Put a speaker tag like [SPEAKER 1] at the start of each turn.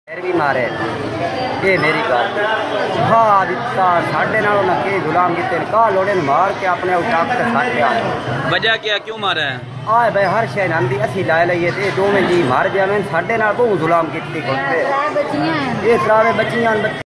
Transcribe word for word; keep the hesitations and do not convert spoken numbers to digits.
[SPEAKER 1] پھر بھی مارے یہ میری گل ہاں دتا ساڈے نال انہاں کے غلام کیتے کا لوڑے مار کے اپنے اٹھاک تے سٹ گیا
[SPEAKER 2] وجہ کیا کیوں مارا ہے
[SPEAKER 1] آئے بھائی ہر شے ناندی اسی لائے لئیے تے دو میں جی مار جاویں ساڈے نال بہت غلام کیتی کھڑتے یہ تراوے بچیاں